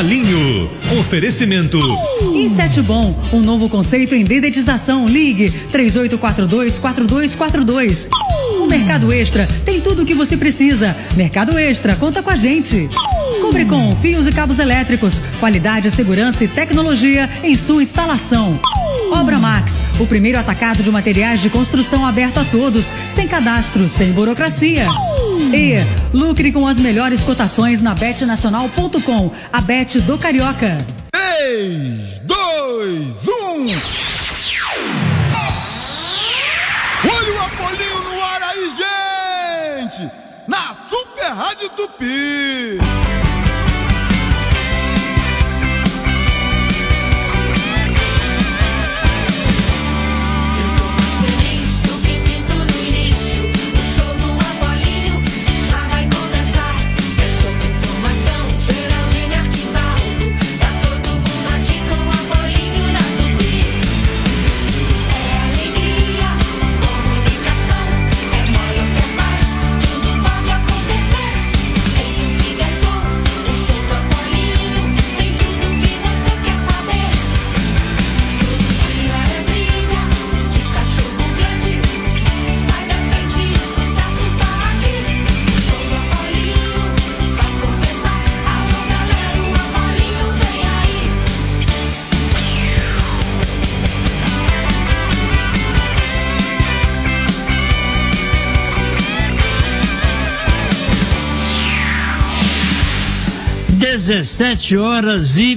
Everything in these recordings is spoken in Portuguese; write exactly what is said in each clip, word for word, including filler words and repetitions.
Apolinho. Oferecimento. Inset Bom, um novo conceito em dedetização. Ligue três oito quatro dois, quatro dois quatro dois. O Mercado Extra tem tudo o que você precisa. Mercado Extra, conta com a gente. Cobrecon, fios e cabos elétricos, qualidade, segurança e tecnologia em sua instalação. Obra Max, o primeiro atacado de materiais de construção aberto a todos, sem cadastro, sem burocracia. E lucre com as melhores cotações na bet nacional ponto com, a Bet do Carioca. três, dois, um. Olha o Apolinho no ar aí, gente! Na Super Rádio Tupi! dezessete horas e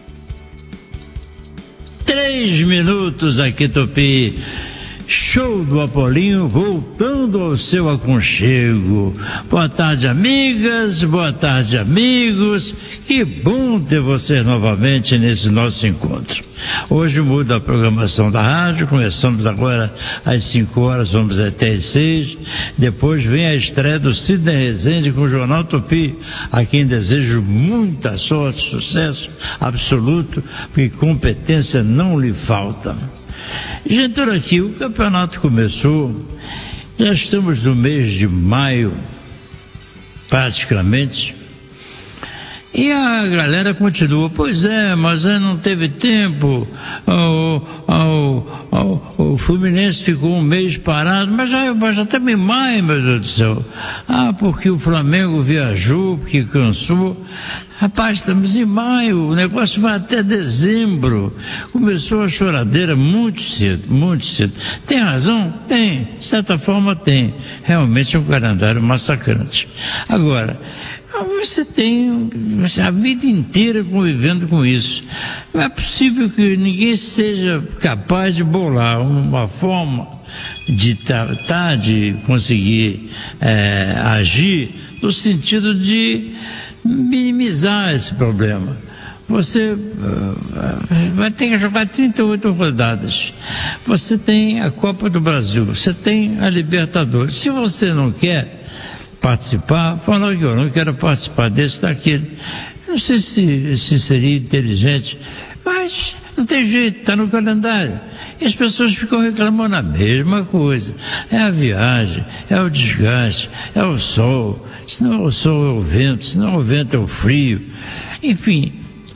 três minutos aqui, Tupi. Show do Apolinho voltando ao seu aconchego. Boa tarde, amigas, boa tarde, amigos. Que bom ter vocês novamente nesse nosso encontro. Hoje muda a programação da rádio, começamos agora às cinco horas, vamos até às seis. Depois vem a estreia do Sidney Rezende com o Jornal Tupi, a quem desejo muita sorte, sucesso absoluto, porque competência não lhe falta. Gente, olha aqui, o campeonato começou, já estamos no mês de maio, praticamente, e a galera continua, pois é, mas é, não teve tempo, o, o, o, o Fluminense ficou um mês parado, mas já, mas já estamos em maio, meu Deus do céu. Ah, porque o Flamengo viajou, porque cansou. Rapaz, estamos em maio, o negócio vai até dezembro. Começou a choradeira muito cedo, muito cedo. Tem razão? Tem. De certa forma, tem. Realmente é um calendário massacrante. Agora, você tem a vida inteira convivendo com isso. Não é possível que ninguém seja capaz de bolar uma forma de tratar, de conseguir é, agir no sentido de minimizar esse problema. Você uh, vai ter que jogar trinta e oito rodadas. Você tem a Copa do Brasil, você tem a Libertadores. Se você não quer participar, fala que eu não quero participar desse, daquele. Não sei se, se seria inteligente, mas não tem jeito, está no calendário. E as pessoas ficam reclamando a mesma coisa. É a viagem, é o desgaste, é o sol. Se não é o sol, é o vento. Se não é o vento, é o frio. Enfim,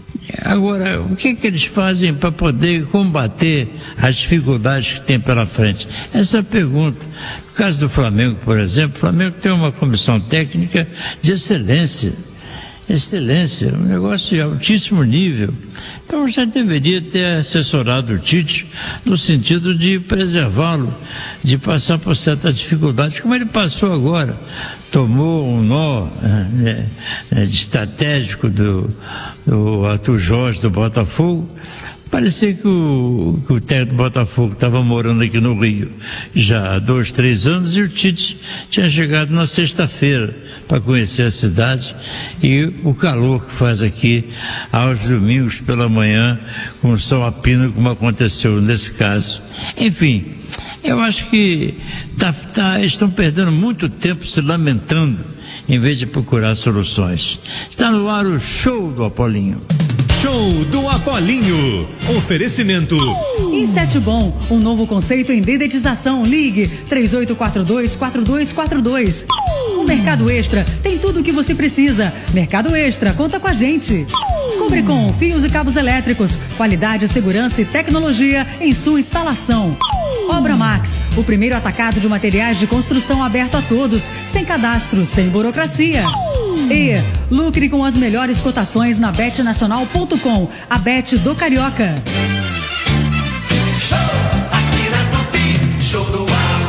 agora, o que é que eles fazem para poder combater as dificuldades que tem pela frente? Essa é a pergunta. No caso do Flamengo, por exemplo, o Flamengo tem uma comissão técnica de excelência. Excelência, um negócio de altíssimo nível. Então já deveria ter assessorado o Tite no sentido de preservá-lo, de passar por certas dificuldades, como ele passou agora. Tomou um nó é, é, estratégico do, do Arthur Jorge do Botafogo. Parecia que o, que o técnico do Botafogo estava morando aqui no Rio já há dois, três anos e o Tite tinha chegado na sexta-feira para conhecer a cidade e o calor que faz aqui aos domingos pela manhã com o sol a pino, como aconteceu nesse caso. Enfim, eu acho que tá, tá, estão perdendo muito tempo se lamentando em vez de procurar soluções. Está no ar o Show do Apolinho. Show do Apolinho. Oferecimento. Inset Bom, um novo conceito em dedetização. Ligue três oito quatro dois, quatro dois quatro dois. O Mercado Extra tem tudo o que você precisa. Mercado Extra, conta com a gente. Cobre com fios e cabos elétricos, qualidade, segurança e tecnologia em sua instalação. Obra Max, o primeiro atacado de materiais de construção aberto a todos, sem cadastro, sem burocracia. E lucre com as melhores cotações na bet nacional ponto com, a Bet do Carioca. Show aqui na Tupi, show do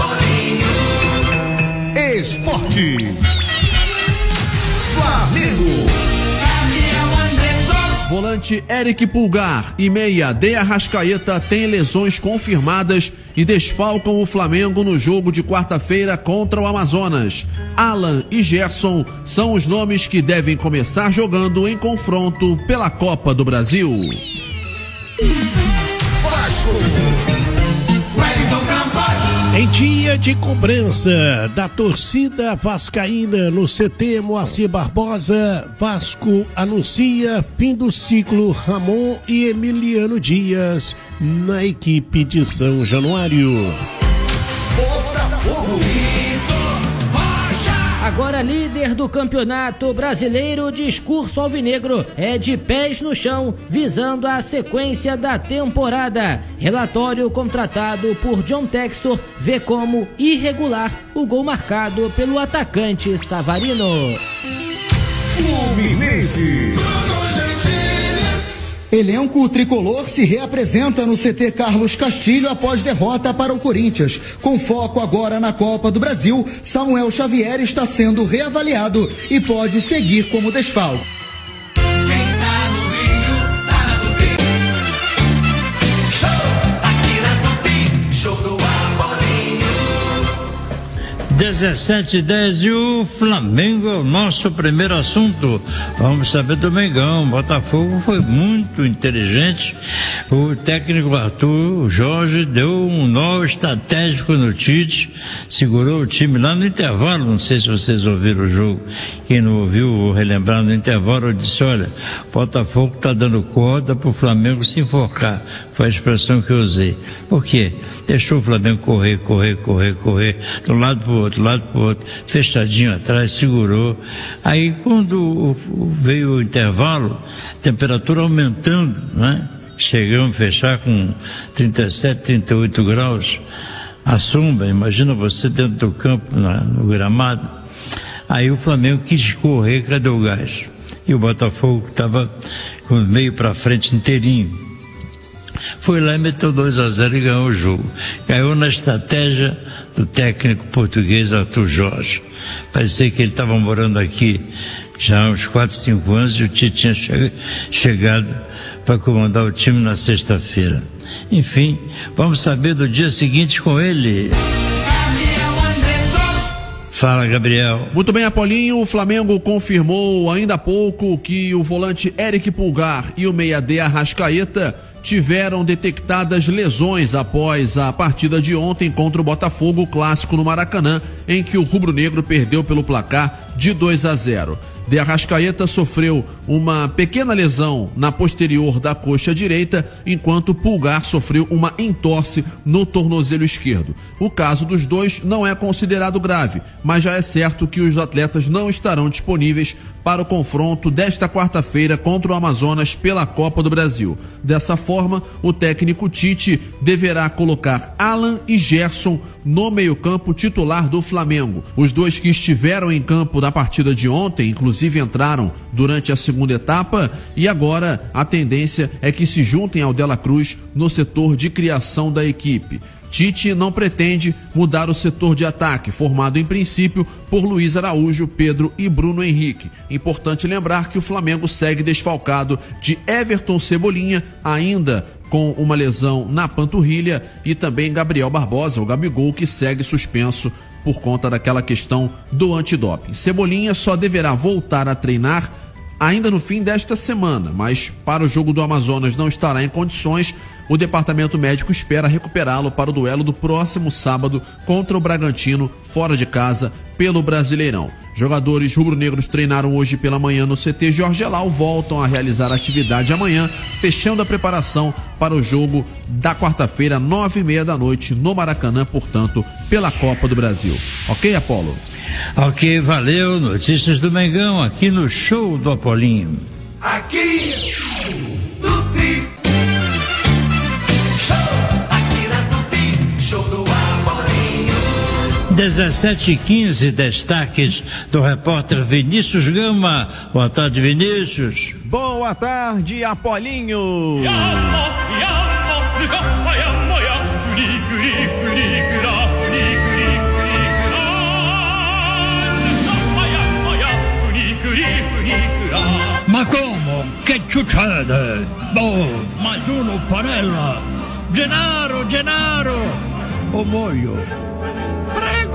Abolinho. Esporte. Flamengo. Volante Eric Pulgar e meia De Arrascaeta têm lesões confirmadas e desfalcam o Flamengo no jogo de quarta-feira contra o Amazonas. Alan e Gerson são os nomes que devem começar jogando em confronto pela Copa do Brasil. Em dia de cobrança da torcida vascaína no C T Moacir Barbosa, Vasco anuncia fim do ciclo Ramon e Emiliano Dias na equipe de São Januário. Agora líder do Campeonato Brasileiro, o discurso alvinegro é de pés no chão, visando a sequência da temporada. Relatório contratado por John Textor vê como irregular o gol marcado pelo atacante Savarino. Fluminense. Elenco tricolor se reapresenta no C T Carlos Castilho após derrota para o Corinthians. Com foco agora na Copa do Brasil, Samuel Xavier está sendo reavaliado e pode seguir como desfalque. Quem tá no Rio, tá na Tupi. Show aqui na Tupi, show do Abolinho. dezessete e dez e o Flamengo é o nosso primeiro assunto. Vamos saber do Mengão. Botafogo foi muito inteligente. O técnico Arthur Jorge deu um nó estratégico no Tite, segurou o time lá no intervalo. Não sei se vocês ouviram o jogo. Quem não ouviu, vou relembrar. No intervalo eu disse: olha, Botafogo está dando corda para o Flamengo se enforcar. Foi a expressão que eu usei. Por quê? Deixou o Flamengo correr, correr, correr, correr, de um lado para o outro, lado para o outro, fechadinho atrás, segurou. Aí quando veio o intervalo, temperatura aumentando, né? Chegamos a fechar com trinta e sete, trinta e oito graus, a sombra, imagina você dentro do campo, na, no gramado. Aí o Flamengo quis correr, cadê o gás? E o Botafogo estava com o meio para frente inteirinho. Foi lá e meteu dois a zero e ganhou o jogo. Caiu na estratégia do técnico português Arthur Jorge. Parecia que ele estava morando aqui já há uns quatro, cinco anos e o Tite tinha che- chegado para comandar o time na sexta-feira. Enfim, vamos saber do dia seguinte com ele. Fala, Gabriel. Muito bem, Apolinho. O Flamengo confirmou ainda há pouco que o volante Eric Pulgar e o meia De Arrascaeta tiveram detectadas lesões após a partida de ontem contra o Botafogo, clássico no Maracanã, em que o rubro-negro perdeu pelo placar de dois a zero. De Arrascaeta sofreu uma pequena lesão na posterior da coxa direita, enquanto Pulgar sofreu uma entorse no tornozelo esquerdo. O caso dos dois não é considerado grave, mas já é certo que os atletas não estarão disponíveis para o confronto desta quarta-feira contra o Amazonas pela Copa do Brasil. Dessa forma, o técnico Tite deverá colocar Alan e Gerson no meio-campo titular do Flamengo. Os dois que estiveram em campo na partida de ontem, inclusive entraram durante a segunda etapa, e agora a tendência é que se juntem ao Dela Cruz no setor de criação da equipe. Tite não pretende mudar o setor de ataque, formado em princípio por Luiz Araújo, Pedro e Bruno Henrique. Importante lembrar que o Flamengo segue desfalcado de Everton Cebolinha, ainda com uma lesão na panturrilha, e também Gabriel Barbosa, o Gabigol, que segue suspenso por conta daquela questão do antidoping. Cebolinha só deverá voltar a treinar ainda no fim desta semana, mas para o jogo do Amazonas não estará em condições. O departamento médico espera recuperá-lo para o duelo do próximo sábado contra o Bragantino, fora de casa, pelo Brasileirão. Jogadores rubro-negros treinaram hoje pela manhã no C T Jorge Elal, voltam a realizar atividade amanhã, fechando a preparação para o jogo da quarta-feira, nove e meia da noite, no Maracanã, portanto, pela Copa do Brasil. Ok, Apolo? Ok, valeu. Notícias do Mengão aqui no Show do Apolinho. Aqui dezessete e quinze, destaques do repórter Vinícius Gama. Boa tarde, Vinícius. Boa tarde, Apolinho. Ma como? Che succede? Oh, mais uno Panella. Gennaro, Gennaro. O molho. Prego.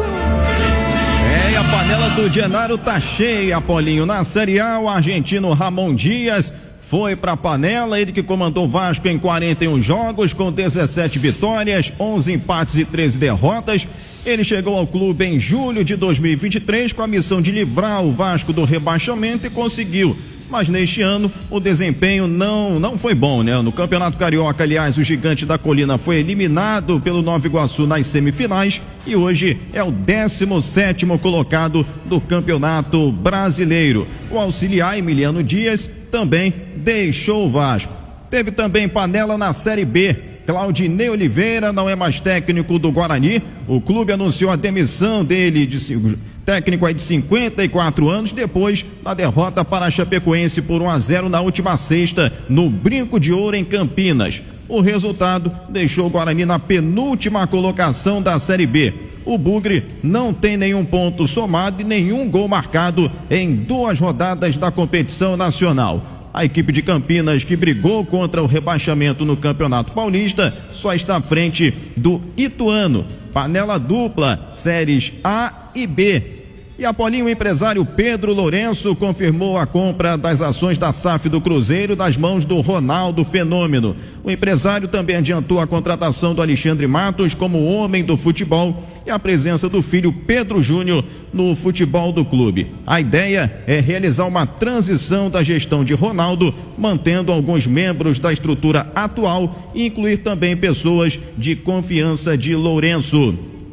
É, e a panela do Gennaro tá cheia, Apolinho. Na Série A, o argentino Ramon Dias foi pra panela, ele que comandou o Vasco em quarenta e um jogos, com dezessete vitórias, onze empates e treze derrotas. Ele chegou ao clube em julho de dois mil e vinte e três com a missão de livrar o Vasco do rebaixamento e conseguiu. Mas neste ano o desempenho não, não foi bom, né? No Campeonato Carioca, aliás, o Gigante da Colina foi eliminado pelo Nova Iguaçu nas semifinais e hoje é o décimo sétimo colocado do Campeonato Brasileiro. O auxiliar Emiliano Dias também deixou o Vasco. Teve também panela na Série B. Claudinei Oliveira não é mais técnico do Guarani. O clube anunciou a demissão dele, de técnico aí de cinquenta e quatro anos, depois da derrota para a Chapecoense por um a zero na última sexta, no Brinco de Ouro, em Campinas. O resultado deixou o Guarani na penúltima colocação da Série B. O Bugre não tem nenhum ponto somado e nenhum gol marcado em duas rodadas da competição nacional. A equipe de Campinas, que brigou contra o rebaixamento no Campeonato Paulista, só está à frente do Ituano. Panela dupla, séries A e B. E Apolinho, o empresário Pedro Lourenço confirmou a compra das ações da S A F do Cruzeiro das mãos do Ronaldo Fenômeno. O empresário também adiantou a contratação do Alexandre Matos como homem do futebol e a presença do filho Pedro Júnior no futebol do clube. A ideia é realizar uma transição da gestão de Ronaldo, mantendo alguns membros da estrutura atual e incluir também pessoas de confiança de Lourenço.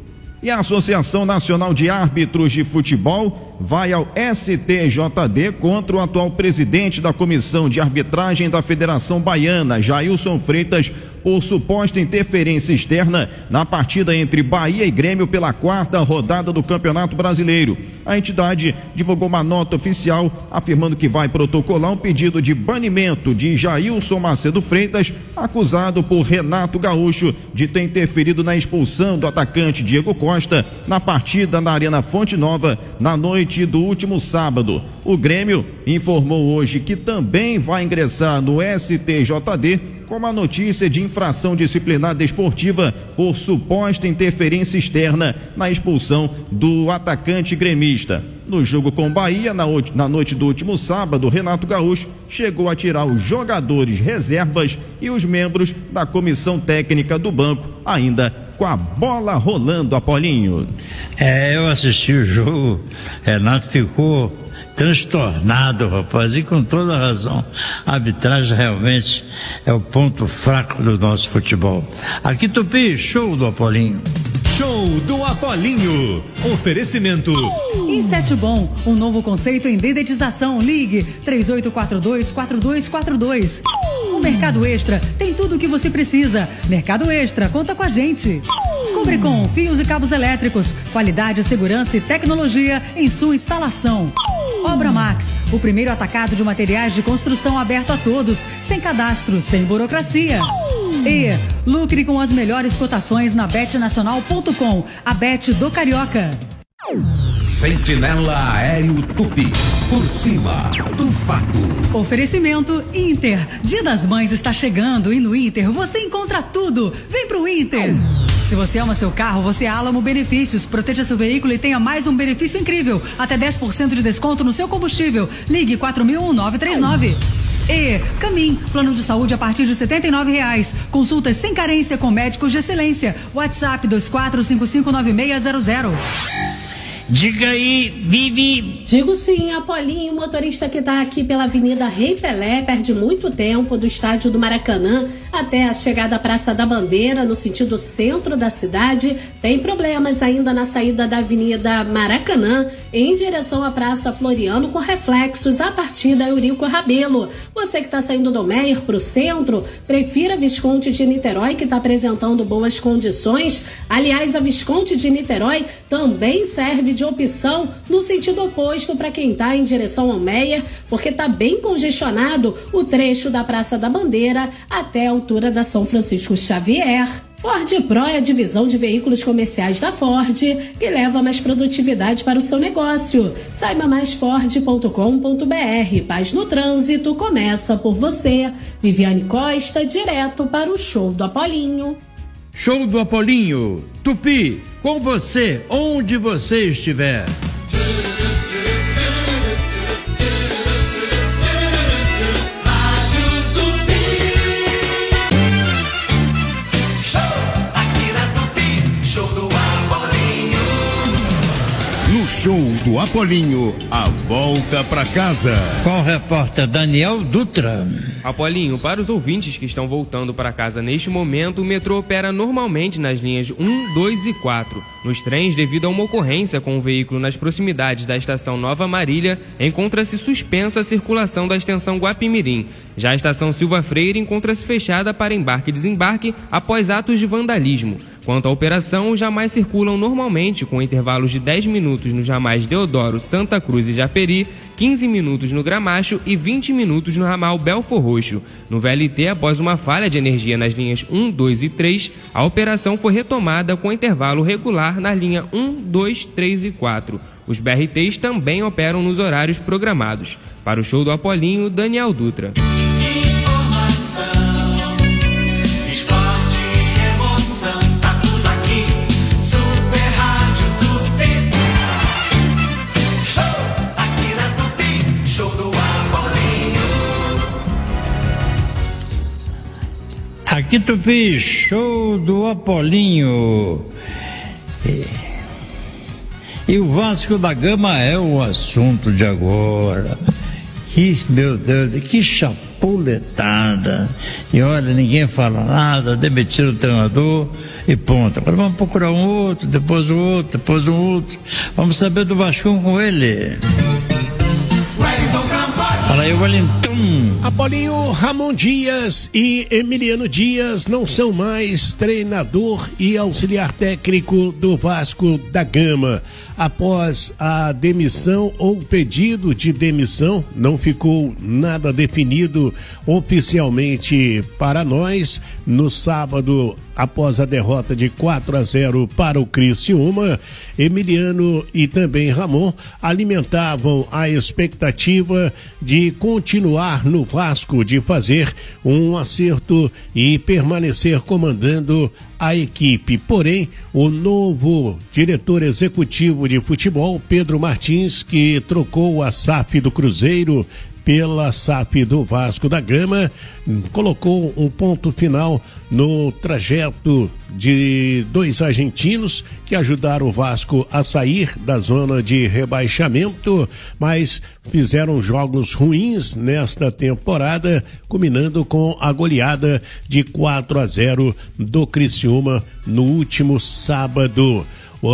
E a Associação Nacional de Árbitros de Futebol vai ao S T J D contra o atual presidente da Comissão de Arbitragem da Federação Baiana, Jailson Freitas, por suposta interferência externa na partida entre Bahia e Grêmio pela quarta rodada do Campeonato Brasileiro. A entidade divulgou uma nota oficial afirmando que vai protocolar um pedido de banimento de Jailson Macedo Freitas, acusado por Renato Gaúcho de ter interferido na expulsão do atacante Diego Costa na partida na Arena Fonte Nova na noite do último sábado. O Grêmio informou hoje que também vai ingressar no S T J D com uma notícia de infração disciplinar desportiva por suposta interferência externa na expulsão do atacante gremista. No jogo com Bahia, na, na noite do último sábado, Renato Gaúcho chegou a tirar os jogadores reservas e os membros da comissão técnica do banco, ainda com a bola rolando, Apolinho. É, eu assisti o jogo, Renato ficou transtornado, rapaz, e com toda razão. A arbitragem realmente é o ponto fraco do nosso futebol. Aqui, Tupi, show do Apolinho. Show do Apolinho. Oferecimento. Inset Bom, um novo conceito em dedetização. Ligue três oito quatro dois, quatro dois quatro dois. O Mercado Extra tem tudo o que você precisa. Mercado Extra, conta com a gente. Cobrecon, fios e cabos elétricos. Qualidade, segurança e tecnologia em sua instalação. Obra Max, o primeiro atacado de materiais de construção aberto a todos, sem cadastro, sem burocracia. E lucre com as melhores cotações na bet nacional ponto com, a Bet do Carioca. Sentinela Aéreo Tupi, por cima do fato. Oferecimento Inter. Dia das Mães está chegando e no Inter você encontra tudo. Vem pro Inter. Se você ama seu carro, você é Alamo Benefícios. Proteja seu veículo e tenha mais um benefício incrível. Até dez por cento de desconto no seu combustível. Ligue quatro mil nove três nove. E Camin, plano de saúde a partir de setenta e nove reais. Consultas sem carência com médicos de excelência. WhatsApp dois quatro cinco cinco nove seis zero zero. Diga aí, Vivi. Digo sim, Apolinho, o motorista que está aqui pela Avenida Rei Pelé perde muito tempo do estádio do Maracanã até a chegada à Praça da Bandeira, no sentido centro da cidade. Tem problemas ainda na saída da Avenida Maracanã, em direção à Praça Floriano, com reflexos a partir da Eurico Rabelo. Você que está saindo do Meier para o centro, prefira a Visconde de Niterói, que está apresentando boas condições. Aliás, a Visconde de Niterói também serve de opção no sentido oposto para quem está em direção ao Meier, porque está bem congestionado o trecho da Praça da Bandeira até a altura da São Francisco Xavier. Ford Pro é a divisão de veículos comerciais da Ford, que leva mais produtividade para o seu negócio. Saiba mais ford ponto com ponto br. Paz no trânsito começa por você. Viviane Costa, direto para o Show do Apolinho. Show do Apolinho. Tupi, com você, onde você estiver. Show do Apolinho, a volta pra casa. Com o repórter Daniel Dutra. Apolinho, para os ouvintes que estão voltando para casa neste momento, o metrô opera normalmente nas linhas um, dois e quatro. Nos trens, devido a uma ocorrência com um veículo nas proximidades da estação Nova Marília, encontra-se suspensa a circulação da extensão Guapimirim. Já a estação Silva Freire encontra-se fechada para embarque e desembarque após atos de vandalismo. Quanto à operação, os ramais circulam normalmente com intervalos de dez minutos nos ramais Deodoro, Santa Cruz e Japeri, quinze minutos no Gramacho e vinte minutos no ramal Belfor Roxo. No V L T, após uma falha de energia nas linhas um, dois e três, a operação foi retomada com intervalo regular na linha um, dois, três e quatro. Os B R Ts também operam nos horários programados. Para o Show do Apolinho, Daniel Dutra. Aqui Tupi, Show do Apolinho. E, e o Vasco da Gama é o assunto de agora. Que, meu Deus, que chapuletada. E olha, ninguém fala nada, demitiram o treinador e ponto. Agora vamos procurar um outro, depois um outro, depois um outro. Vamos saber do Vascão com ele. Fala aí, Wellington. Apolinho, Ramon Dias e Emiliano Dias não são mais treinador e auxiliar técnico do Vasco da Gama. Após a demissão ou pedido de demissão, não ficou nada definido oficialmente para nós. No sábado, após a derrota de quatro a zero para o Criciúma, Emiliano e também Ramon alimentavam a expectativa de continuar no Vasco, de fazer um acerto e permanecer comandando a equipe. Porém, o novo diretor executivo de futebol, Pedro Martins, que trocou a S A F do Cruzeiro pela S A F do Vasco da Gama, colocou um ponto final no trajeto de dois argentinos que ajudaram o Vasco a sair da zona de rebaixamento, mas fizeram jogos ruins nesta temporada, culminando com a goleada de quatro a zero do Criciúma no último sábado.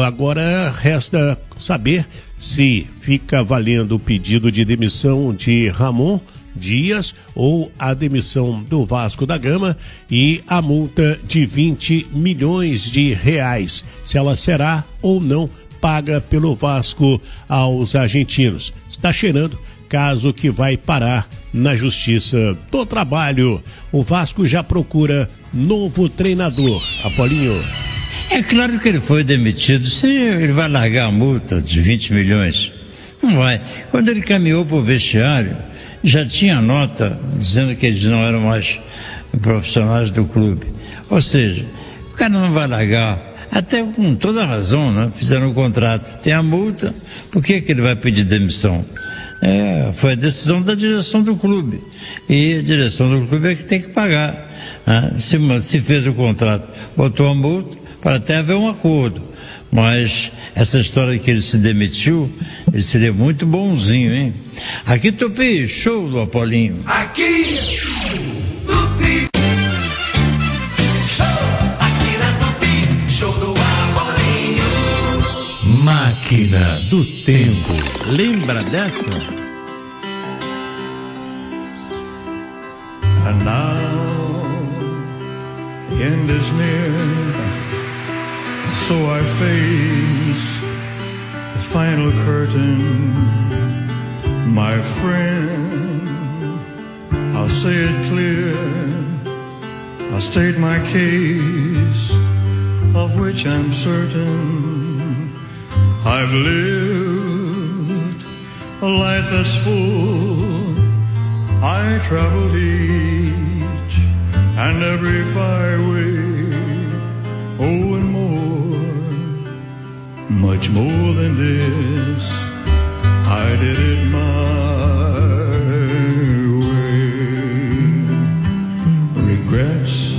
Agora resta saber se fica valendo o pedido de demissão de Ramon Dias ou a demissão do Vasco da Gama e a multa de vinte milhões de reais, se ela será ou não paga pelo Vasco aos argentinos. Está cheirando caso que vai parar na Justiça do Trabalho. O Vasco já procura novo treinador. Apolinho. É claro que ele foi demitido. Se ele vai largar a multa de vinte milhões, não vai. Quando ele caminhou para o vestiário, já tinha nota dizendo que eles não eram mais profissionais do clube. Ou seja, o cara não vai largar, até com toda a razão, né? Fizeram um contrato, tem a multa, por que que ele vai pedir demissão? É, foi a decisão da direção do clube, e a direção do clube é que tem que pagar, né? Se, se fez o contrato, botou a multa, para até haver um acordo, Mas essa história que ele se demitiu, ele seria muito bonzinho, hein? Aqui Tupi, show do Apolinho. Aqui, Tupi. Show, aqui na Tupi, show do Apolinho. Máquina do Tempo. Lembra dessa? And now the end is near, so I face the final curtain. My friend, I'll say it clear, I'll state my case, of which I'm certain. I've lived a life that's full, I traveled each and every byway, oh and more, much more than this, I did it my way. Regrets,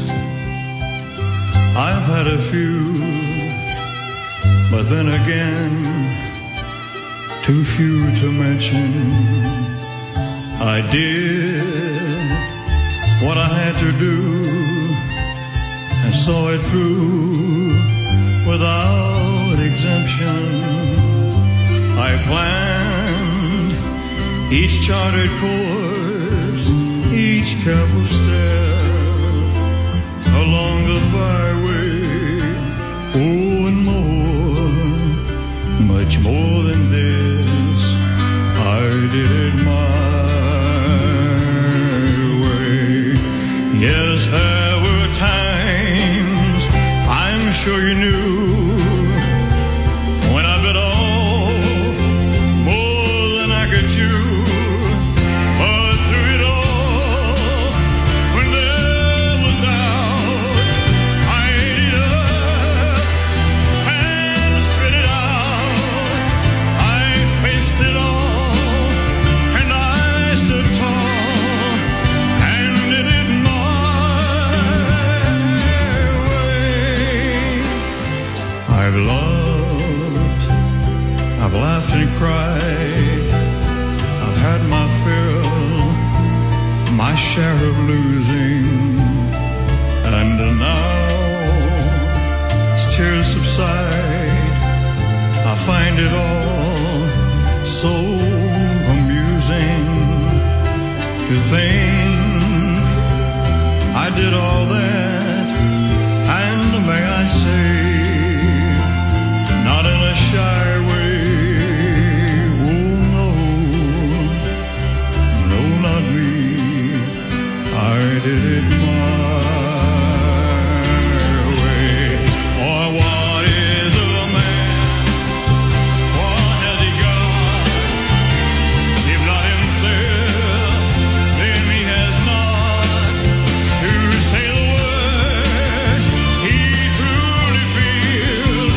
I've had a few, but then again, too few to mention. I did what I had to do and saw it through without exemption. I planned each charted course, each careful step along the byway, oh and more, much more than this, I did it my Yes, there were times, I'm sure you knew, when I bit off more than I could chew. But through it all, when there was doubt, I ate it up and spit it out. I faced it all, and I stood tall. I've loved, I've laughed and cried, I've had my fill, my share of losing, and now as tears subside, I find it all so amusing to think I did all that, and may I say, not in a shy way, oh no, no not me, I did it my way. Or what is a man, what has he got, if not himself, then he has not to say the words he truly feels.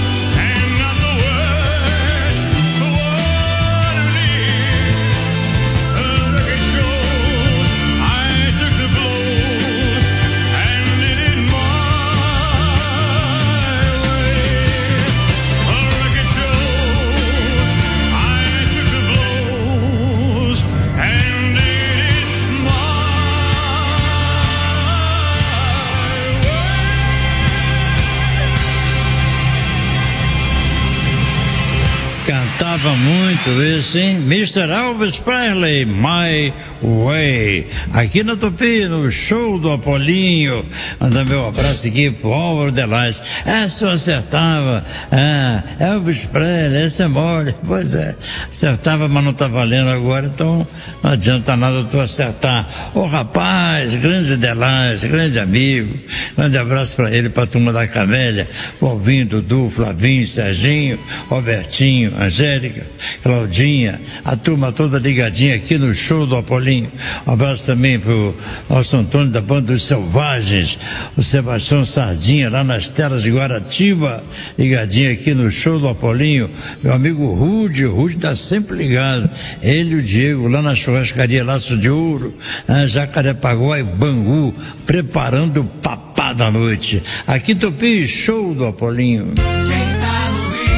Cantava muito esse, hein? mister Elvis Presley, My Way. Aqui na Tupi, no show do Apolinho. Manda meu abraço aqui pro Álvaro Delais. Essa eu acertava. Ah, Elvis Presley, essa é mole. Pois é, acertava, mas não tá valendo agora, então não adianta nada tu acertar. Ô rapaz, grande Delais, grande amigo. Grande abraço pra ele, pra turma da Camélia. Alvinho, Dudu, Flavinho, Serginho, Robertinho, Angélica, Claudinha, a turma toda ligadinha aqui no show do Apolinho. Um abraço também pro nosso Antônio da Banda dos Selvagens, o Sebastião Sardinha, lá nas telas de Guaratiba, ligadinho aqui no show do Apolinho. Meu amigo Rude, o Rude tá sempre ligado. Ele e o Diego, lá na churrascaria Laço de Ouro, Jacarepaguá e Bangu, preparando o papá da noite. Aqui Tupi, show do Apolinho. Quem tá no Rio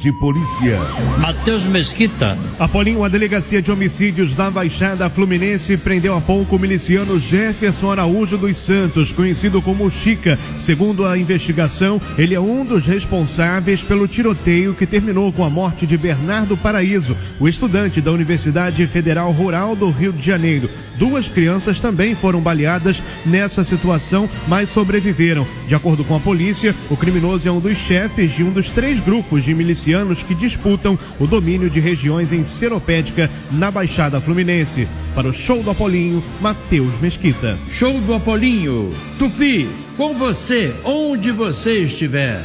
de polícia. Matheus Mesquita. Apolinho, a Delegacia de Homicídios da Baixada Fluminense prendeu há pouco o miliciano Jefferson Araújo dos Santos, conhecido como Chica. Segundo a investigação, ele é um dos responsáveis pelo tiroteio que terminou com a morte de Bernardo Paraíso, o estudante da Universidade Federal Rural do Rio de Janeiro. Duas crianças também foram baleadas nessa situação, mas sobreviveram. De acordo com a polícia, o criminoso é um dos chefes de um dos três grupos de milicianos que disputam o domínio de regiões em Seropédica, na Baixada Fluminense. Para o Show do Apolinho, Matheus Mesquita. Show do Apolinho. Tupi, com você, onde você estiver.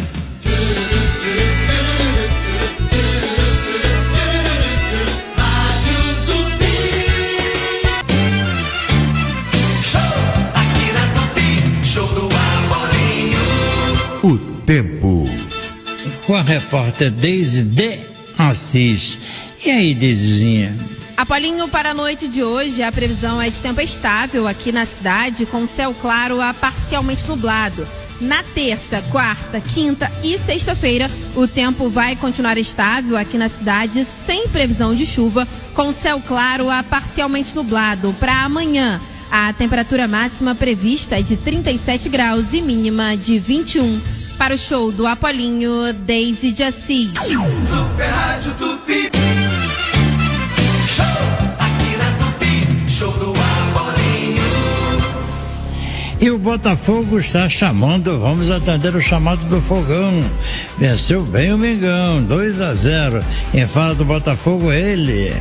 O tempo. Com a repórter Deise de Assis. E aí, Deisezinha? Apolinho, para a noite de hoje, a previsão é de tempo estável aqui na cidade, com céu claro a parcialmente nublado. Na terça, quarta, quinta e sexta-feira, o tempo vai continuar estável aqui na cidade, sem previsão de chuva, com céu claro a parcialmente nublado. Para amanhã, a temperatura máxima prevista é de trinta e sete graus e mínima de vinte e um. Para o show do Apolinho, Deise de Assis. Super Rádio Tupi. Show aqui na Tupi. Show do Apolinho. E o Botafogo está chamando, vamos atender o chamado do Fogão. Venceu bem o Mengão, dois a zero. Quem fala do Botafogo é ele.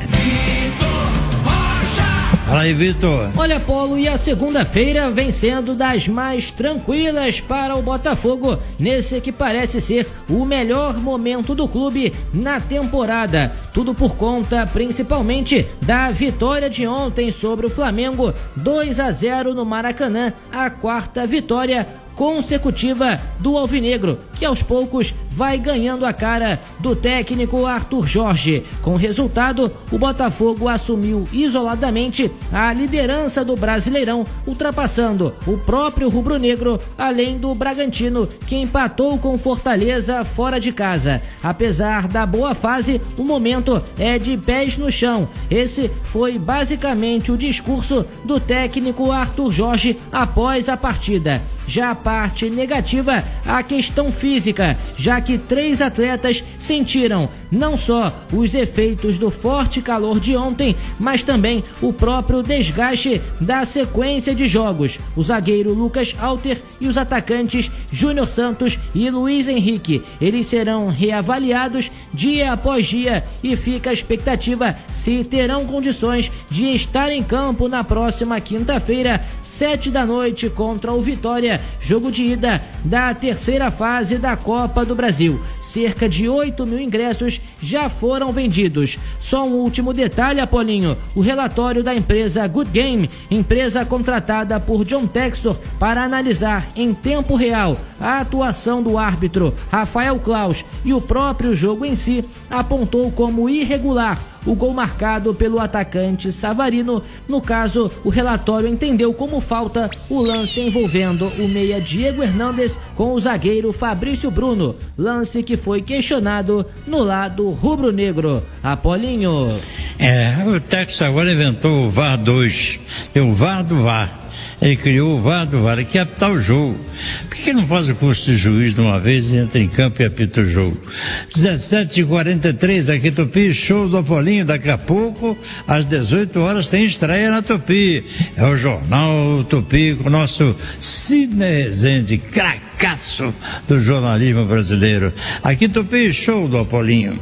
Fala aí, Vitor. Olha, Paulo, e a segunda-feira vem sendo das mais tranquilas para o Botafogo, nesse que parece ser o melhor momento do clube na temporada. Tudo por conta, principalmente, da vitória de ontem sobre o Flamengo, dois a zero no Maracanã, a quarta vitória consecutiva do Alvinegro, que aos poucos vai ganhando a cara do técnico Arthur Jorge. Com o resultado, o Botafogo assumiu isoladamente a liderança do Brasileirão, ultrapassando o próprio rubro-negro, além do Bragantino, que empatou com Fortaleza fora de casa. Apesar da boa fase, o momento é de pés no chão. Esse foi basicamente o discurso do técnico Arthur Jorge após a partida. Já a parte negativa, a questão física, já que três atletas sentiram não só os efeitos do forte calor de ontem, mas também o próprio desgaste da sequência de jogos. O zagueiro Lucas Alter e os atacantes Júnior Santos e Luiz Henrique. Eles serão reavaliados dia após dia e fica a expectativa se terão condições de estar em campo na próxima quinta-feira, sete da noite, contra o Vitória, jogo de ida da terceira fase da Copa do Brasil. Cerca de oito mil ingressos já foram vendidos. Só um último detalhe, Apolinho: o relatório da empresa Good Game, empresa contratada por John Textor para analisar em tempo real a atuação do árbitro Rafael Claus e o próprio jogo em si, apontou como irregular o gol marcado pelo atacante Savarino. No caso, o relatório entendeu como falta o lance envolvendo o meia Diego Hernandes com o zagueiro Fabrício Bruno, lance que foi questionado no lado rubro-negro. Apolinho. É, o Texas agora inventou o V A R dois, tem o V A R do V A R. Ele criou o V A R do V A R, que é apitar o jogo. Por que não faz o curso de juiz de uma vez e entra em campo e apita o jogo? dezessete e quarenta e três aqui, Tupi, show do Apolinho. Daqui a pouco, às dezoito horas, tem estreia na Tupi. É o Jornal Tupi com o nosso Sidney Rezende, cracaço do jornalismo brasileiro. Aqui, Tupi, show do Apolinho.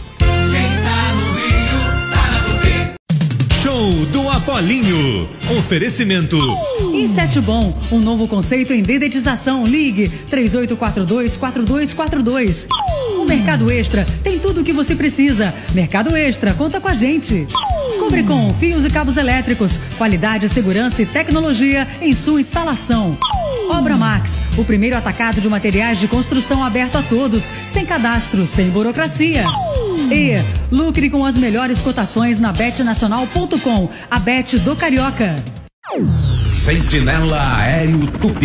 Show do Apolinho. Oferecimento. E Sete Bom, um novo conceito em dedetização. Ligue três oito quatro dois, quatro dois quatro dois. O Mercado Extra tem tudo o que você precisa. Mercado Extra, conta com a gente. Cobre com fios e cabos elétricos. Qualidade, segurança e tecnologia em sua instalação. Obra Max, o primeiro atacado de materiais de construção aberto a todos, sem cadastro, sem burocracia. E lucre com as melhores cotações na bet nacional ponto com, a Bet do Carioca. Sentinela Aéreo Tupi.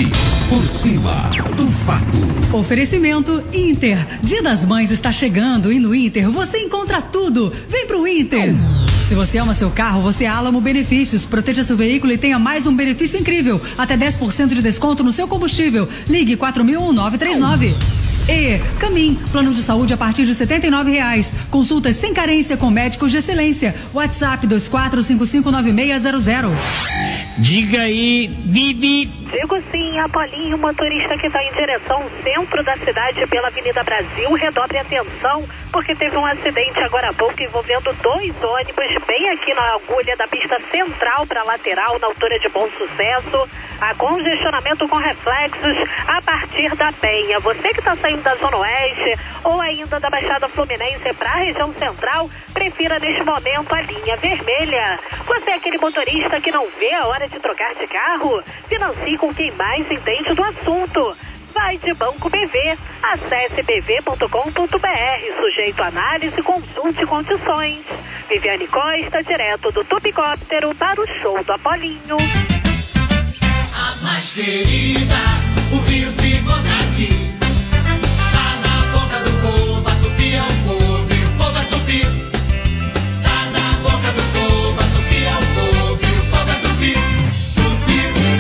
Por cima do fato. Oferecimento Inter. Dia das Mães está chegando e no Inter você encontra tudo. Vem pro Inter. Se você ama seu carro, você é Alamo Benefícios. Proteja seu veículo e tenha mais um benefício incrível. Até dez por cento de desconto no seu combustível. Ligue quatro mil um nove três nove. E Camin, plano de saúde a partir de setenta e nove reais. Consultas sem carência com médicos de excelência. WhatsApp dois quatro cinco cinco nove seis zero zero. Diga aí, Vivi. Digo sim, Apolinho, motorista que está em direção ao centro da cidade pela Avenida Brasil, redobre atenção, porque teve um acidente agora há pouco envolvendo dois ônibus bem aqui na agulha da pista central para lateral, na altura de Bom Sucesso. Há congestionamento com reflexos a partir da Penha. Você que está saindo da Zona Oeste ou ainda da Baixada Fluminense para a região central, prefira neste momento a linha vermelha. Você é aquele motorista que não vê a hora de trocar de carro? Financie com quem mais entende do assunto. Vai de Banco B V. Acesse b v ponto com ponto b r. Sujeito a análise, consulte condições. Viviane Costa, direto do Tupicóptero para o show do Apolinho. A mais querida, o Rio se encontra aqui. Tá na boca do povo, a Tupi é o povo e o povo é Tupi. Tá na boca do povo, a Tupi é o povo e o povo é Tupi. Tupi.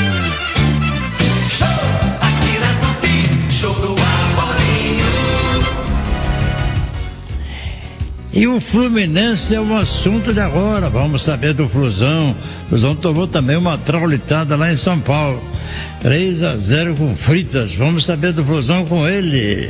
Show! Aqui na Tupi, show do Apolinho. E o Fluminense é o assunto de agora. Vamos saber do Flusão. O Flusão tomou também uma traulitada lá em São Paulo. três a zero com Fritas. Vamos saber do Flusão com ele.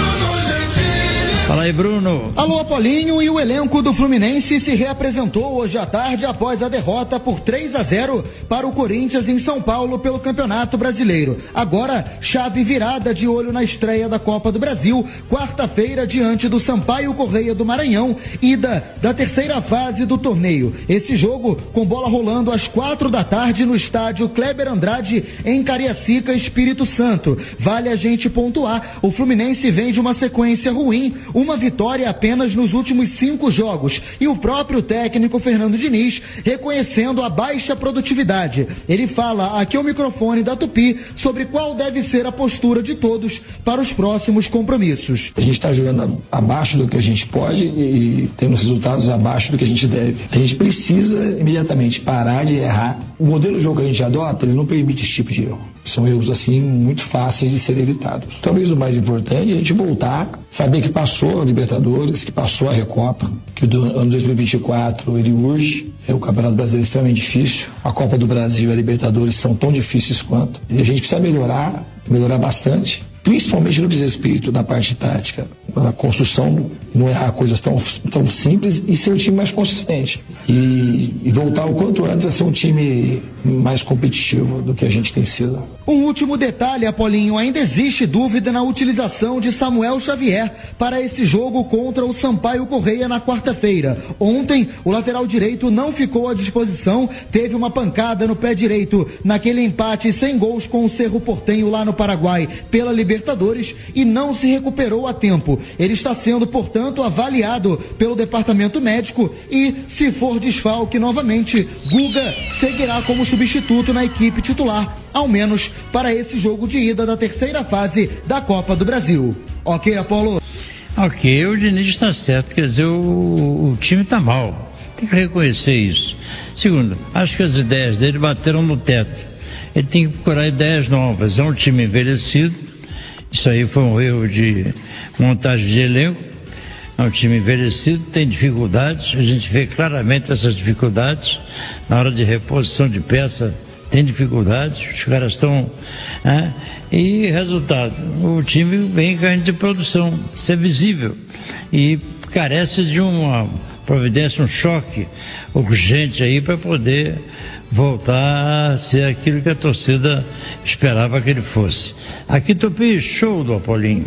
Fala aí, Bruno. Alô, Apolinho, e o elenco do Fluminense se reapresentou hoje à tarde após a derrota por três a zero para o Corinthians em São Paulo pelo Campeonato Brasileiro. Agora, chave virada de olho na estreia da Copa do Brasil, quarta-feira diante do Sampaio Correia do Maranhão, ida da terceira fase do torneio. Esse jogo com bola rolando às quatro da tarde no estádio Kleber Andrade em Cariacica, Espírito Santo. Vale a gente pontuar, o Fluminense vem de uma sequência ruim, uma vitória apenas nos últimos cinco jogos, e o próprio técnico Fernando Diniz reconhecendo a baixa produtividade. Ele fala aqui ao microfone da Tupi sobre qual deve ser a postura de todos para os próximos compromissos. A gente está jogando abaixo do que a gente pode e tendo resultados abaixo do que a gente deve. A gente precisa imediatamente parar de errar. O modelo de jogo que a gente adota, ele não permite esse tipo de erro. São erros, assim, muito fáceis de serem evitados. Talvez o mais importante é a gente voltar, saber que passou a Libertadores, que passou a Recopa, que o ano dois mil e vinte e quatro ele urge. É o Campeonato Brasileiro extremamente difícil. A Copa do Brasil e a Libertadores são tão difíceis quanto. E a gente precisa melhorar, melhorar bastante. Principalmente no que diz respeito da parte tática, na construção, não errar coisas tão, tão simples e ser um time mais consistente. E, e voltar o quanto antes a ser um time mais competitivo do que a gente tem sido. Um último detalhe, Apolinho, ainda existe dúvida na utilização de Samuel Xavier para esse jogo contra o Sampaio Correia na quarta-feira. Ontem, o lateral direito não ficou à disposição, teve uma pancada no pé direito naquele empate sem gols com o Cerro Porteño lá no Paraguai pela Libertadores e não se recuperou a tempo. Ele está sendo, portanto, avaliado pelo departamento médico e, se for desfalque novamente, Guga seguirá como substituto na equipe titular, ao menos para esse jogo de ida da terceira fase da Copa do Brasil. Ok, Apolo? Ok, o Diniz está certo, quer dizer, o, o time está mal. Tem que reconhecer isso. Segundo, acho que as ideias dele bateram no teto. Ele tem que procurar ideias novas. É um time envelhecido. Isso aí foi um erro de montagem de elenco. É um time envelhecido, tem dificuldades. A gente vê claramente essas dificuldades. Na hora de reposição de peça, tem dificuldades. Os caras estão... Né? E resultado, o time vem caindo de produção. Isso é visível. E carece de uma providência, um choque urgente aí para poder voltar a ser aquilo que a torcida esperava que ele fosse. Aqui Tupi, show do Apolinho.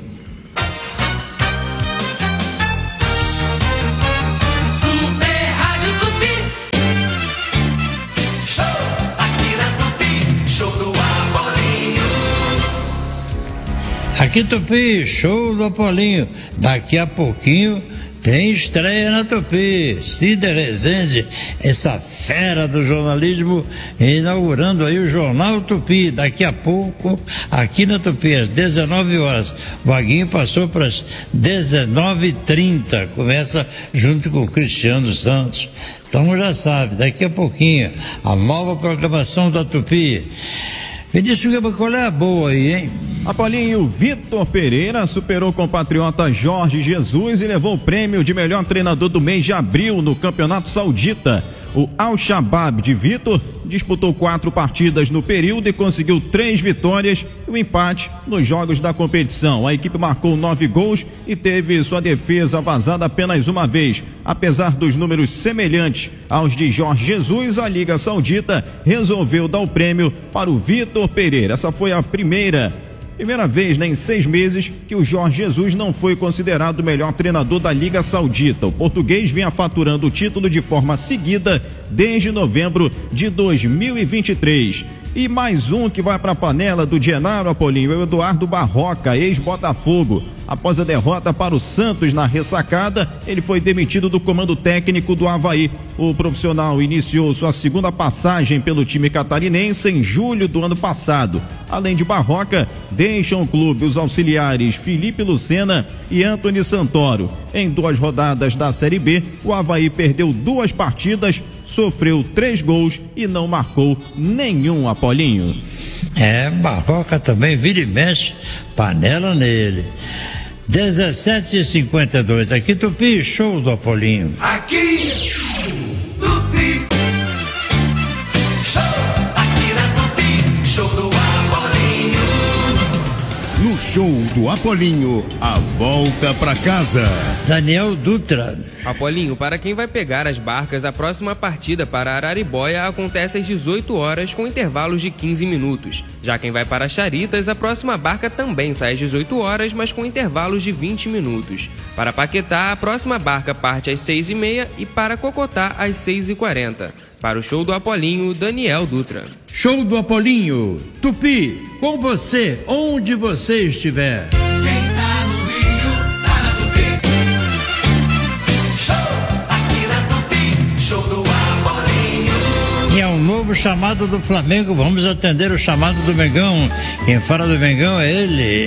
Super Rádio Tupi. Show aqui na Tupi, show do Apolinho. Aqui Tupi, show do Apolinho. Daqui a pouquinho tem estreia na Tupi. Cida Rezende, essa fera do jornalismo, inaugurando aí o Jornal Tupi. Daqui a pouco, aqui na Tupi, às dezenove horas. Vaguinho passou para as dezenove e trinta. Começa junto com o Cristiano Santos. Então já sabe, daqui a pouquinho, a nova programação da Tupi. Vinícius Gama, qual é a boa aí, hein? Apolinho, Vitor Pereira superou o compatriota Jorge Jesus e levou o prêmio de melhor treinador do mês de abril no Campeonato Saudita. O Al-Shabaab de Vitor disputou quatro partidas no período e conseguiu três vitórias e um empate nos jogos da competição. A equipe marcou nove gols e teve sua defesa vazada apenas uma vez. Apesar dos números semelhantes aos de Jorge Jesus, a Liga Saudita resolveu dar o prêmio para o Vitor Pereira. Essa foi a primeira Primeira vez, né, em seis meses que o Jorge Jesus não foi considerado o melhor treinador da Liga Saudita. O português vinha faturando o título de forma seguida desde novembro de dois mil e vinte e três. E mais um que vai para a panela do Genaro, Apolinho, é o Eduardo Barroca, ex-Botafogo. Após a derrota para o Santos na ressacada, ele foi demitido do comando técnico do Avaí. O profissional iniciou sua segunda passagem pelo time catarinense em julho do ano passado. Além de Barroca, deixam o clube os auxiliares Felipe Lucena e Antony Santoro. Em duas rodadas da Série B, o Avaí perdeu duas partidas, sofreu três gols e não marcou nenhum, Apolinho. É, Barroca também vira e mexe, panela nele. dezessete e cinquenta e dois, aqui Tupi, show do Apolinho. Aqui, Tupi, show, aqui na Tupi, show do Apolinho. No show do Apolinho, a volta pra casa. Daniel Dutra. Apolinho, para quem vai pegar as barcas, a próxima partida para Araribóia acontece às dezoito horas com intervalos de quinze minutos. Já quem vai para Charitas, a próxima barca também sai às dezoito horas, mas com intervalos de vinte minutos. Para Paquetá, a próxima barca parte às seis e meia e para Cocotá às seis e quarenta. Para o show do Apolinho, Daniel Dutra. Show do Apolinho, Tupi, com você, onde você estiver. E é um novo chamado do Flamengo, vamos atender o chamado do Mengão. Quem fala do Mengão é ele.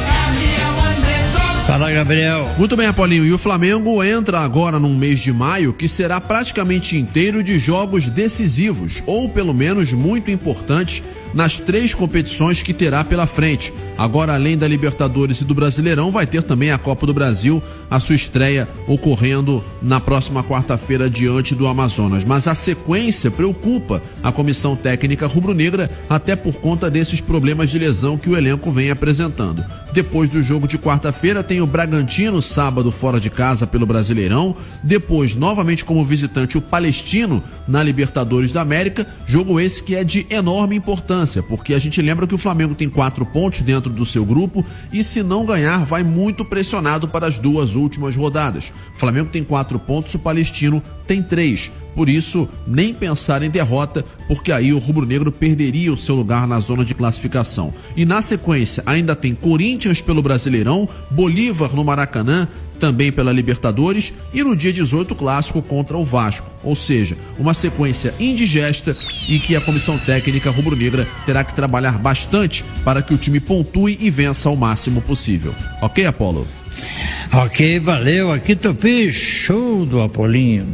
Fala, Gabriel. Muito bem, Apolinho. E o Flamengo entra agora num mês de maio que será praticamente inteiro de jogos decisivos, ou pelo menos muito importantes, nas três competições que terá pela frente. Agora, além da Libertadores e do Brasileirão, vai ter também a Copa do Brasil, a sua estreia ocorrendo na próxima quarta-feira diante do Amazonas. Mas a sequência preocupa a comissão técnica rubro-negra, até por conta desses problemas de lesão que o elenco vem apresentando. Depois do jogo de quarta-feira tem o Bragantino, sábado fora de casa pelo Brasileirão. Depois, novamente como visitante, o Palestino na Libertadores da América. Jogo esse que é de enorme importância, porque a gente lembra que o Flamengo tem quatro pontos dentro do seu grupo e, se não ganhar, vai muito pressionado para as duas últimas rodadas. O Flamengo tem quatro pontos, o Palestino tem três. Por isso, nem pensar em derrota, porque aí o rubro-negro perderia o seu lugar na zona de classificação. E na sequência, ainda tem Corinthians pelo Brasileirão, Bolívar no Maracanã, também pela Libertadores, e no dia dezoito, clássico contra o Vasco. Ou seja, uma sequência indigesta e que a comissão técnica rubro-negra terá que trabalhar bastante para que o time pontue e vença ao máximo possível. Ok, Apolo? Ok, valeu. Aqui Tupi, show do Apolinho.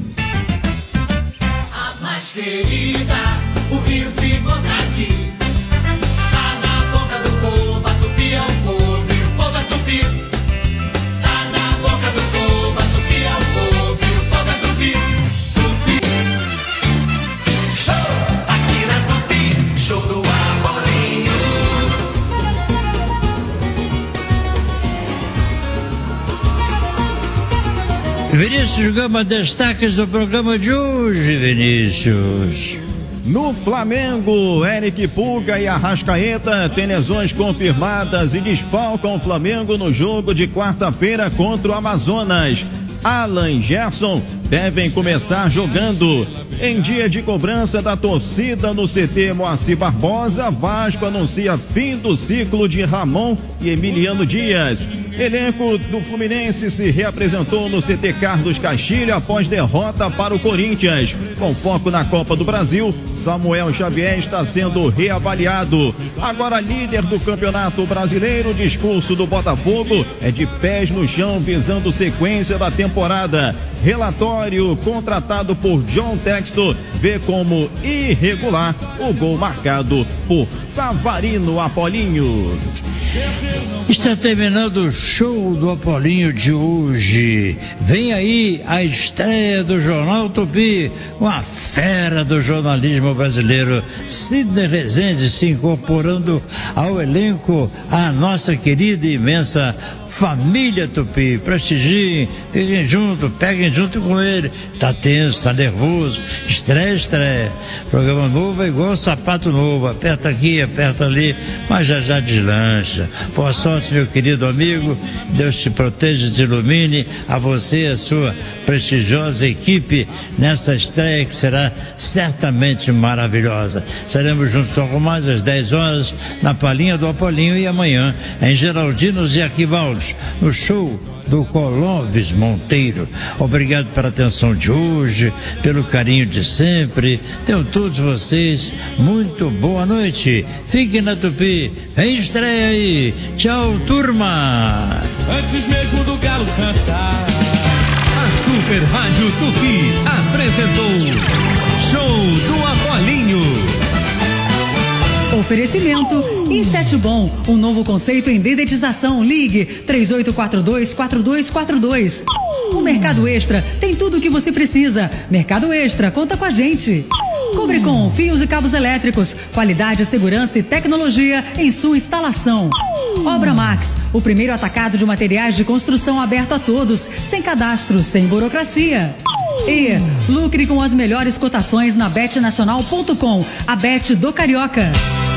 A mais querida, o Rio se encontra aqui. Tá na boca do povo, a Tupi é o povo e o povo é Tupi. Tá na boca do povo, a Tupi é o povo e o povo é Tupi. Tupi, show, aqui na Tupi, show do Apolinho. Vinícius Gama, destaques do programa de hoje, Vinícius. No Flamengo, Eric Pulga e Arrascaeta têm lesões confirmadas e desfalcam o Flamengo no jogo de quarta-feira contra o Amazonas. Alan e Gerson devem começar jogando. Em dia de cobrança da torcida no C T Moacir Barbosa, Vasco anuncia fim do ciclo de Ramon e Emiliano Dias. Elenco do Fluminense se reapresentou no C T Carlos Castilho após derrota para o Corinthians. Com foco na Copa do Brasil, Samuel Xavier está sendo reavaliado. Agora líder do Campeonato Brasileiro, o discurso do Botafogo é de pés no chão visando sequência da temporada. Relatório contratado por John Textor vê como irregular o gol marcado por Savarino Apolinho. Está terminando o show do Apolinho de hoje. Vem aí a estreia do Jornal Tupi, com a fera do jornalismo brasileiro, Sidney Rezende, se incorporando ao elenco, a nossa querida e imensa família Tupi. Prestigiem, fiquem junto, peguem junto com ele. Tá tenso, tá nervoso, estreia, estreia. Programa novo é igual sapato novo, aperta aqui, aperta ali, mas já já deslancha. Boa sorte, meu querido amigo, Deus te proteja e te ilumine, a você e a sua prestigiosa equipe nessa estreia que será certamente maravilhosa. Estaremos juntos logo mais às dez horas na Palhinha do Apolinho e amanhã em Geraldinos e Arquivaldos, no show do Clóvis Monteiro. Obrigado pela atenção de hoje, pelo carinho de sempre. Tenham todos vocês muito boa noite. Fiquem na Tupi. Vem estreia aí. Tchau, turma. Antes mesmo do galo cantar, a Super Rádio Tupi apresentou Show do Apolinho. Oferecimento Inset Bom, um novo conceito em dedetização. Ligue três oito quatro dois, quatro dois quatro dois. O Mercado Extra tem tudo o que você precisa. Mercado Extra, conta com a gente. Cobricom, fios e cabos elétricos, qualidade, segurança e tecnologia em sua instalação. Obra Max, o primeiro atacado de materiais de construção aberto a todos, sem cadastro, sem burocracia. E lucre com as melhores cotações na bet nacional ponto com, a Bet do Carioca.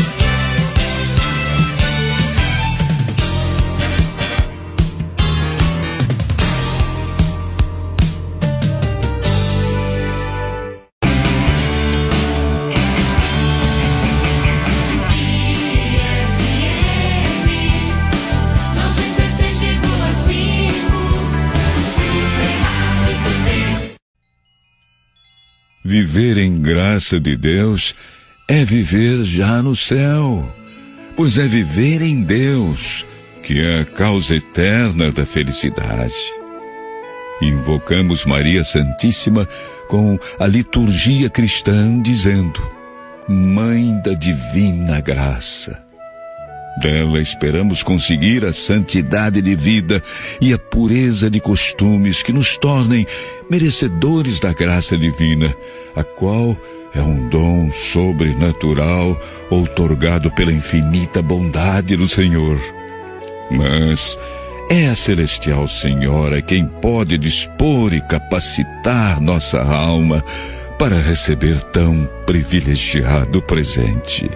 Viver em graça de Deus é viver já no céu, pois é viver em Deus que é a causa eterna da felicidade. Invocamos Maria Santíssima com a liturgia cristã dizendo: Mãe da Divina Graça. Dela esperamos conseguir a santidade de vida e a pureza de costumes que nos tornem merecedores da graça divina, a qual é um dom sobrenatural outorgado pela infinita bondade do Senhor. Mas é a Celestial Senhora quem pode dispor e capacitar nossa alma para receber tão privilegiado presente.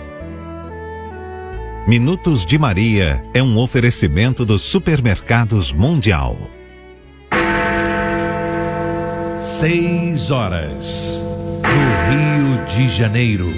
Minutos de Maria é um oferecimento dos Supermercados Mundial. Seis horas, no Rio de Janeiro.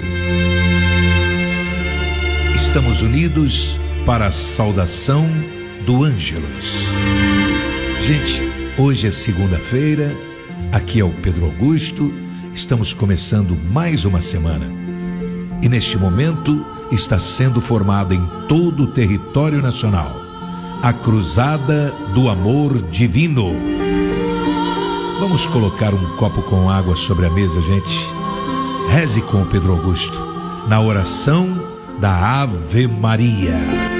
Estamos unidos para a saudação do Ângelus. Gente, hoje é segunda-feira, aqui é o Pedro Augusto, estamos começando mais uma semana. E neste momento está sendo formada em todo o território nacional a Cruzada do Amor Divino. Vamos colocar um copo com água sobre a mesa, gente. Reze com o Pedro Augusto na oração da Ave Maria.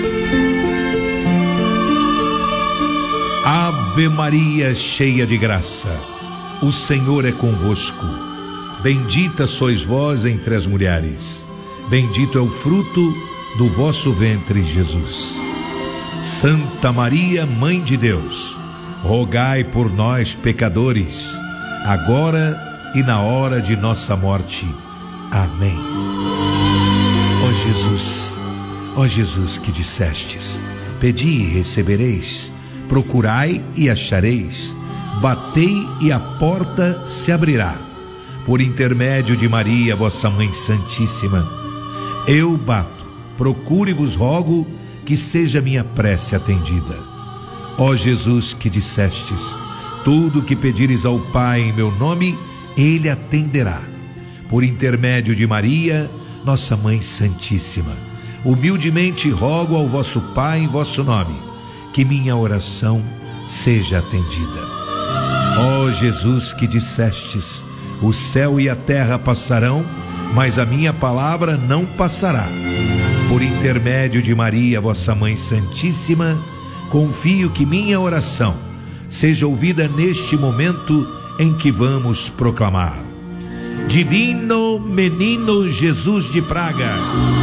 Ave Maria, cheia de graça, o Senhor é convosco. Bendita sois vós entre as mulheres. Bendito é o fruto do vosso ventre, Jesus. Santa Maria, Mãe de Deus, rogai por nós, pecadores, agora e na hora de nossa morte. Amém. Ó Jesus, ó Jesus que dissestes: pedi e recebereis, procurai e achareis, batei e a porta se abrirá. Por intermédio de Maria, vossa Mãe Santíssima, eu bato, procuro e vos rogo que seja minha prece atendida. Ó Jesus, que dissestes: tudo que pedires ao Pai em meu nome, Ele atenderá. Por intermédio de Maria, nossa Mãe Santíssima, humildemente rogo ao vosso Pai em vosso nome, que minha oração seja atendida. Ó Jesus, que dissestes: o céu e a terra passarão, mas a minha palavra não passará. Por intermédio de Maria, vossa Mãe Santíssima, confio que minha oração seja ouvida neste momento em que vamos proclamar: Divino Menino Jesus de Praga,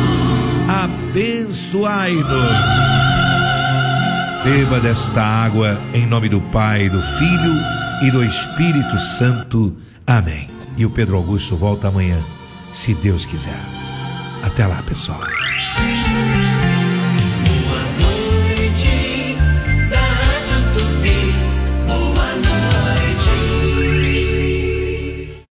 abençoai-nos. Beba desta água em nome do Pai, do Filho e do Espírito Santo. Amém. E o Pedro Augusto volta amanhã, se Deus quiser. Até lá, pessoal.